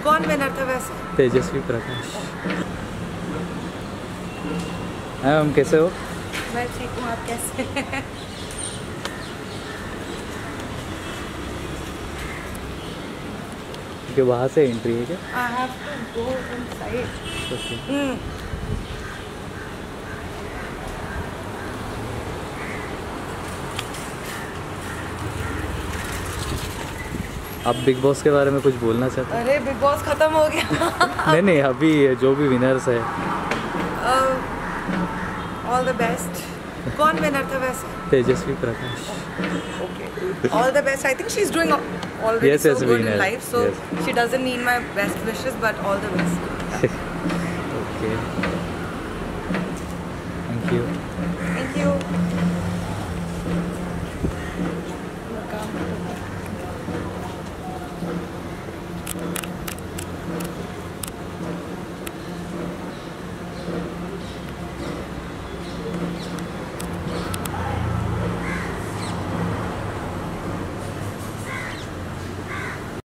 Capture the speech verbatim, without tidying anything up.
कौन विनर था वैसे? तेजस्वी प्रकाश। मैम कैसे हो? मैं ठीक हूँ, आप कैसे हैं? कि वहाँ से एंट्री है क्या? I have to go inside. Okay. Hmm. आप बिग बॉस के बारे में कुछ बोलना चाहते हैं? अरे बिग बॉस खत्म हो गया। नहीं नहीं, अभी जो भी विनर्स है। All the best. कौन विनर था वैसे? Tejasswi Prakash. Okay. All the best. I think she's doing already Yes, so yes, good winner. in life, so Yes. she doesn't need my best wishes, but all the best. Okay, thank you. Thank you.